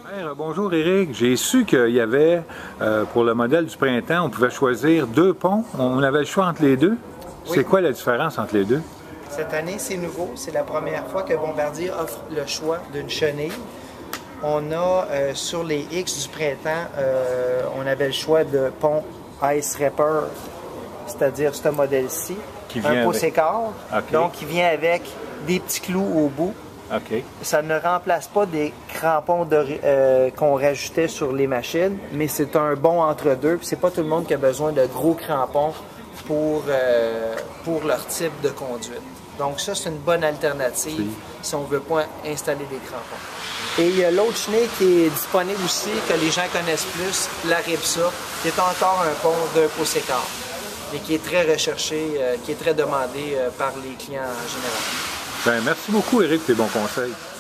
Bonjour Éric, j'ai su qu'il y avait, pour le modèle du printemps, on pouvait choisir 2 ponts. On avait le choix entre les deux. Oui. C'est quoi la différence entre les deux? Cette année, c'est nouveau. C'est la première fois que Bombardier offre le choix d'une chenille. On a, sur les X du printemps, on avait le choix de pont Ice Rapper, c'est-à-dire ce modèle-ci. Un pot sécard, okay. Donc qui vient avec des petits clous au bout. Okay. Ça ne remplace pas des crampons qu'on rajoutait sur les machines, mais c'est un bon entre-deux. C'est pas tout le monde qui a besoin de gros crampons pour leur type de conduite. Donc ça, c'est une bonne alternative si on ne veut pas installer des crampons. Et il y a l'autre chenille qui est disponible aussi, que les gens connaissent plus, la Ripsa, qui est encore un pont d'un pot séquard, et qui est très recherché, qui est très demandé par les clients en général. Bien, merci beaucoup, Éric, pour tes bons conseils.